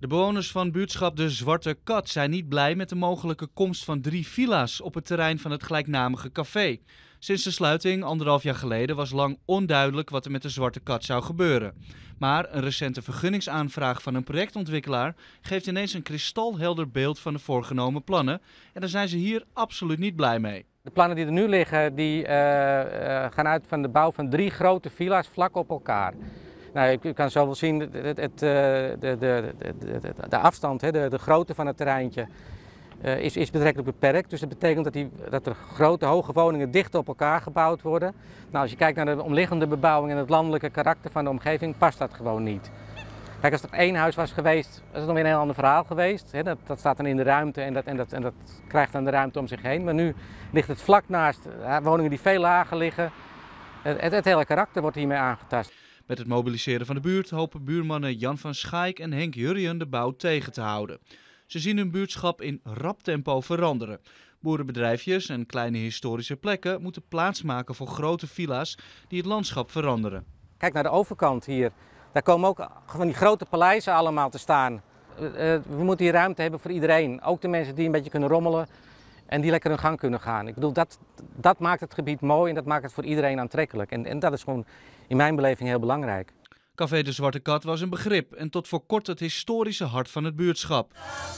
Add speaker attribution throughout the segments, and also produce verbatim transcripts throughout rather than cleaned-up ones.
Speaker 1: De bewoners van buurtschap De Zwarte Kat zijn niet blij met de mogelijke komst van drie villa's op het terrein van het gelijknamige café. Sinds de sluiting, anderhalf jaar geleden, was lang onduidelijk wat er met de Zwarte Kat zou gebeuren. Maar een recente vergunningsaanvraag van een projectontwikkelaar geeft ineens een kristalhelder beeld van de voorgenomen plannen. En daar zijn ze hier absoluut niet blij mee.
Speaker 2: De plannen die er nu liggen, die, uh, uh, gaan uit van de bouw van drie grote villa's vlak op elkaar. Nou, u kan zo wel zien, het, het, het, de, de, de, de, de afstand, de, de grootte van het terreintje uh, is, is betrekkelijk beperkt. Dus dat betekent dat, die, dat er grote hoge woningen dicht op elkaar gebouwd worden. Nou, als je kijkt naar de omliggende bebouwing en het landelijke karakter van de omgeving, past dat gewoon niet. Kijk, als het één huis was geweest, was het nog weer een heel ander verhaal geweest. Dat, dat staat dan in de ruimte en dat, en, dat, en dat krijgt dan de ruimte om zich heen. Maar nu ligt het vlak naast woningen die veel lager liggen. Het, het hele karakter wordt hiermee aangetast.
Speaker 1: Met het mobiliseren van de buurt hopen buurmannen Jan van Schaik en Henk Jurjen de bouw tegen te houden. Ze zien hun buurtschap in rap tempo veranderen. Boerenbedrijfjes en kleine historische plekken moeten plaatsmaken voor grote villa's die het landschap veranderen.
Speaker 2: Kijk naar de overkant hier. Daar komen ook van die grote paleizen allemaal te staan. We moeten hier ruimte hebben voor iedereen. Ook de mensen die een beetje kunnen rommelen en die lekker hun gang kunnen gaan. Ik bedoel, dat, dat maakt het gebied mooi en dat maakt het voor iedereen aantrekkelijk. En, en dat is gewoon in mijn beleving heel belangrijk.
Speaker 1: Café De Zwarte Kat was een begrip en tot voor kort het historische hart van het buurtschap.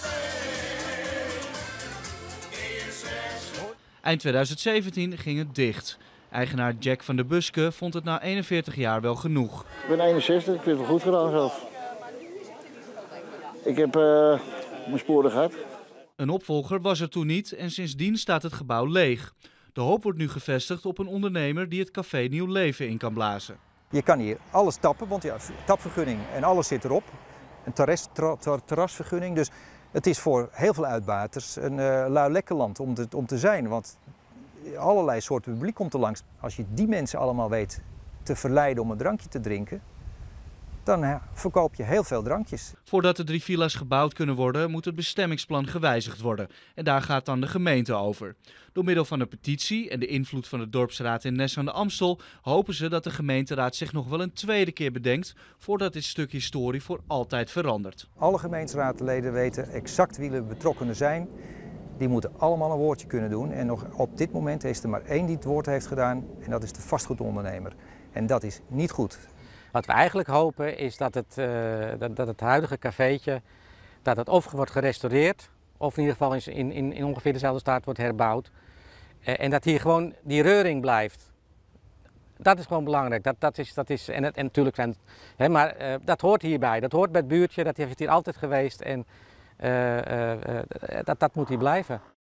Speaker 1: Eind tweeduizend zeventien ging het dicht. Eigenaar Jack van der Buske vond het na eenenveertig jaar wel genoeg.
Speaker 3: Ik ben eenenzestig, ik vind het wel goed gedaan zelf. Ik heb uh, mijn sporen gehad.
Speaker 1: Een opvolger was er toen niet en sindsdien staat het gebouw leeg. De hoop wordt nu gevestigd op een ondernemer die het café nieuw leven in kan blazen.
Speaker 4: Je kan hier alles tappen, want ja, tapvergunning en alles zit erop. Een terras, ter, ter, terrasvergunning, dus het is voor heel veel uitbaters een uh, lui lekker land om te, om te zijn. Want allerlei soorten publiek komt er langs. Als je die mensen allemaal weet te verleiden om een drankje te drinken, dan ja, verkoop je heel veel drankjes.
Speaker 1: Voordat de drie villa's gebouwd kunnen worden, moet het bestemmingsplan gewijzigd worden. En daar gaat dan de gemeente over. Door middel van een petitie en de invloed van de dorpsraad in Nes aan de Amstel hopen ze dat de gemeenteraad zich nog wel een tweede keer bedenkt voordat dit stuk historie voor altijd verandert.
Speaker 4: Alle gemeenteraadleden weten exact wie er betrokkenen zijn. Die moeten allemaal een woordje kunnen doen. En nog op dit moment is er maar één die het woord heeft gedaan en dat is de vastgoedondernemer. En dat is niet goed.
Speaker 2: Wat we eigenlijk hopen is dat het, uh, dat, dat het huidige cafeetje dat het of wordt gerestaureerd of in ieder geval in, in, in ongeveer dezelfde staat wordt herbouwd. Uh, en dat hier gewoon die reuring blijft. Dat is gewoon belangrijk. Dat, dat is, dat is, en, het, en natuurlijk zijn, hè, maar uh, dat hoort hierbij. Dat hoort bij het buurtje, dat heeft hier altijd geweest en uh, uh, uh, dat, dat moet hier blijven.